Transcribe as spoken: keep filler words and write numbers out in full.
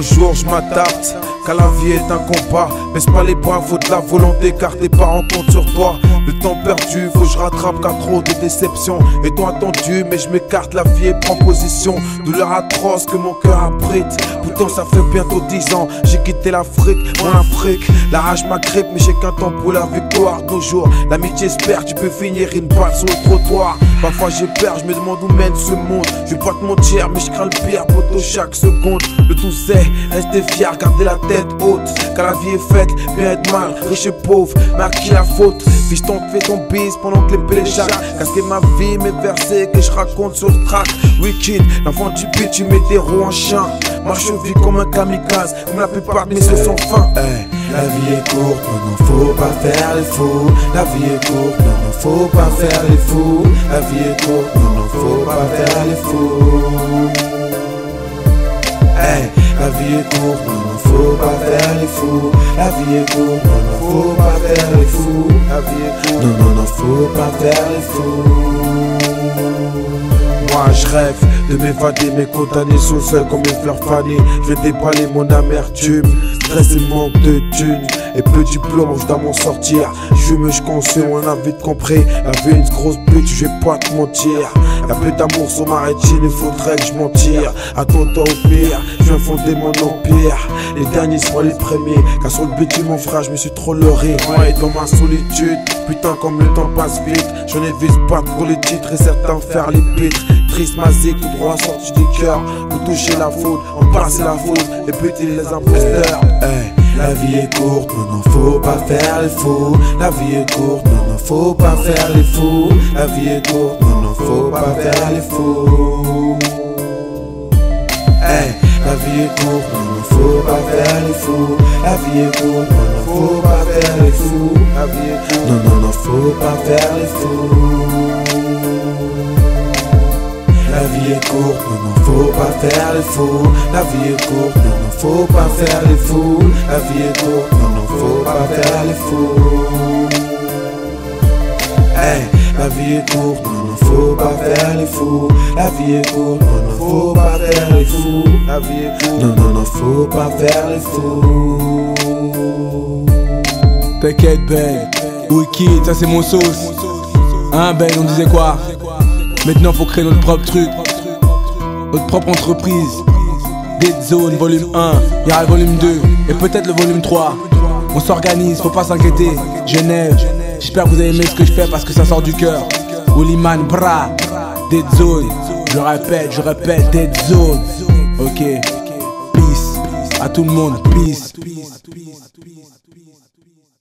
jour je m'adapte, car la vie est un combat. Baisse pas les bras, faut de la volonté car tes parents comptent sur toi. Le temps perdu, faut que je rattrape car trop de déceptions. Et toi attendu, mais je m'écarte, la vie et prend position. Douleur atroce que mon cœur abrite. Pourtant ça fait bientôt dix ans, j'ai quitté l'Afrique, mon Afrique. La rage m'agrippe, mais j'ai qu'un temps pour la victoire. Toujours, l'amitié espère, tu peux finir une balle sur le trottoir. Parfois j'ai peur, je me demande où mène ce monde. Je vais pas te mentir, mais je crains le pire, poto chaque seconde. Le tout c'est, rester fier, garder la tête haute. Car la vie est faite, bien être mal, riche et pauvre, mais à qui la faute? Fiston te fait ton bise pendant que les pélés chaque. Casquer ma vie, mes versets que je raconte sur le track. Wicked, l'enfant du beat, tu mets des roues en chien. Marche vie comme un kamikaze, comme la plupart de mes sons sont fins. Hey, la vie est courte, non non faut pas faire les fous. La vie est courte, non non faut pas faire les fous. La vie est courte, non non faut pas faire les fous. Hey, la vie est courte, non non faut pas faire les fous. La vie est courte, non non faut pas faire les fous. La vie est courte, non non non faut pas faire les fous. Moi je rêve de m'évader, mais condamné sous seul comme une fleur fanée. Je vais déballer mon amertume, stress et manque de thunes. Et peu de diplôme, je dois m'en sortir. Je me je consomme, on a vite compris. La vie est une grosse pute, je vais pas te mentir. Y'a plus d'amour sur ma rétine, il faudrait que je m'en tire. Attends-toi au pire, je viens fonder mon empire. Les derniers seront les premiers, car sur le bitume mon frère je me suis trop leurré. Moi et dans ma solitude, putain comme le temps passe vite. J'en ai vu se battre pour les titres et certains faire les pitres. Triste masique, tout droit sorti du cœur. Vous touchez la faute, en passer la faute, et buter les imposteurs. Hey, la vie est courte, non non faut pas faire les fous. La vie est courte, non non faut pas faire les fous. La vie est courte, non non faut pas faire les fous. Hey, la vie est courte, non non faut pas faire les fous. La vie est courte, non non faut pas faire les fous. La vie est courte, non non non faut pas faire les fous. La vie est courte, non non faut pas faire les fous. La vie est courte, non non faut pas faire les fous. La vie est courte, non non faut pas faire les fous. Hey, la vie est courte, non non faut pas faire les fous. La vie est courte, non non faut pas faire les fous. La vie est courte, non non non faut pas faire les fous. T'inquiète Ben, Wicked, ça c'est mon sauce. Hein Ben, on disait quoi? Maintenant faut créer notre propre truc, notre propre entreprise. Dead Zone volume un, il y aura le volume deux et peut-être le volume trois. On s'organise, faut pas s'inquiéter. Genève, j'espère que vous avez aimé ce que je fais parce que ça sort du cœur. Oliman, bra, Dead Zone. Je répète, je répète, Dead Zone. Ok, peace, à tout le monde, peace.